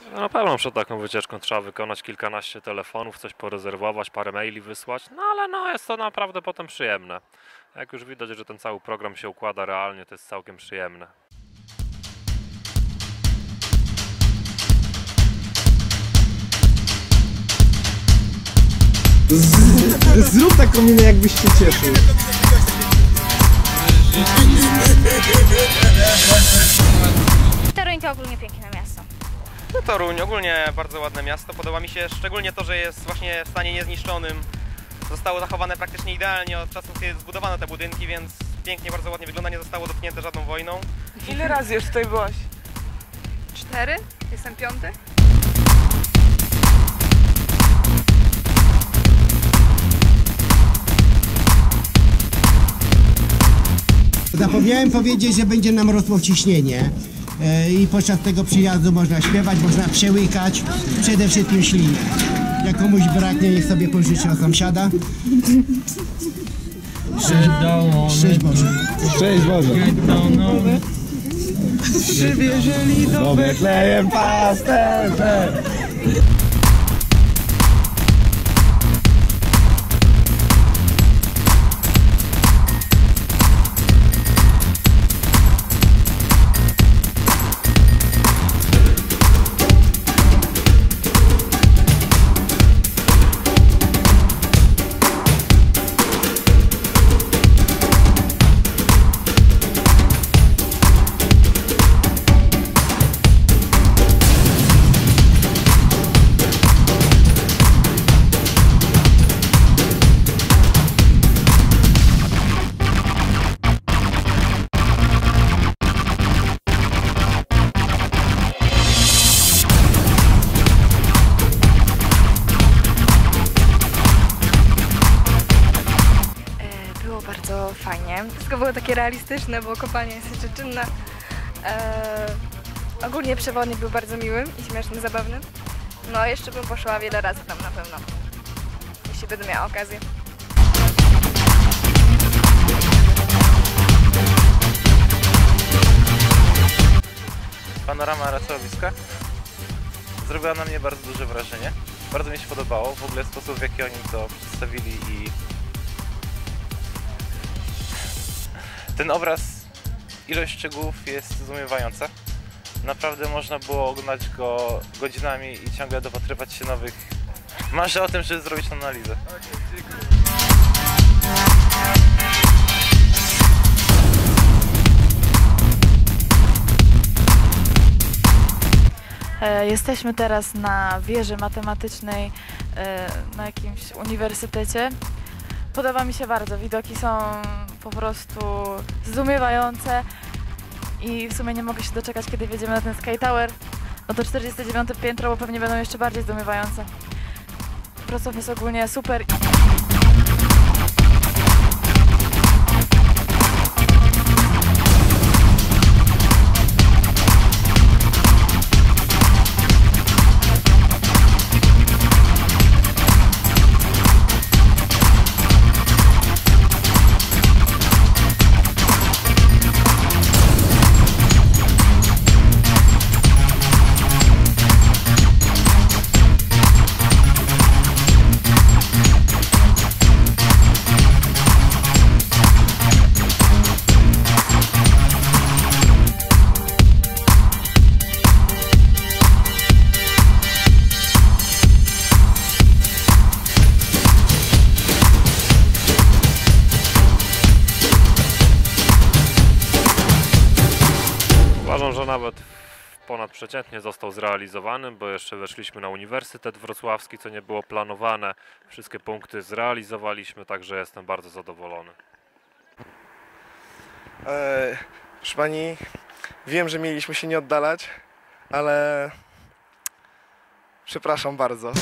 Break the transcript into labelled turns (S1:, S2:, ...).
S1: No na pewno przed taką wycieczką trzeba wykonać kilkanaście telefonów, coś porezerwować, parę maili wysłać, no ale no jest to naprawdę potem przyjemne. Jak już widać, że ten cały program się układa realnie, to jest całkiem przyjemne.
S2: Zrób taką minę, jakbyś się cieszył.
S3: Toruń to ogólnie piękne miasto.
S4: Toruń ogólnie bardzo ładne miasto. Podoba mi się szczególnie to, że jest właśnie w stanie niezniszczonym. Zostało zachowane praktycznie idealnie od czasów, kiedy zbudowano te budynki, więc pięknie, bardzo ładnie wygląda, nie zostało dotknięte żadną wojną.
S5: Ile razy już tutaj byłaś?
S6: 4? Jestem 5.
S7: Zapomniałem powiedzieć, że będzie nam rosło ciśnienie i podczas tego przyjazdu można śpiewać, można przełykać, przede wszystkim ślinę. Jak komuś braknie, niech sobie pożyczy od sąsiada. Szczęść Boże.
S2: Szczęść Boże.
S7: Przywieżeli do
S2: Betlejem pasterze.
S6: Było bardzo fajnie. Wszystko było takie realistyczne, bo kopalnia jest jeszcze czynna. Ogólnie przewodnik był bardzo miły i śmieszny, zabawny. No jeszcze bym poszła wiele razy tam na pewno, jeśli będę miała okazję.
S8: Panorama Racowiska zrobiła na mnie bardzo duże wrażenie. Bardzo mi się podobało w ogóle sposób, w jaki oni to przedstawili i ten obraz, ilość szczegółów jest zdumiewająca. Naprawdę można było oglądać go godzinami i ciągle dopatrywać się nowych. Marzę o tym, żeby zrobić analizę.
S9: Jesteśmy teraz na wieży matematycznej na jakimś uniwersytecie. Podoba mi się bardzo, widoki są po prostu zdumiewające i w sumie nie mogę się doczekać, kiedy wjedziemy na ten Sky Tower. No to 49 piętro, bo pewnie będą jeszcze bardziej zdumiewające. Wrocław jest ogólnie super.
S1: Uważam, że nawet ponadprzeciętnie został zrealizowany, bo jeszcze weszliśmy na Uniwersytet Wrocławski, co nie było planowane. Wszystkie punkty zrealizowaliśmy, także jestem bardzo zadowolony.
S2: Proszę pani, wiem, że mieliśmy się nie oddalać, ale przepraszam bardzo.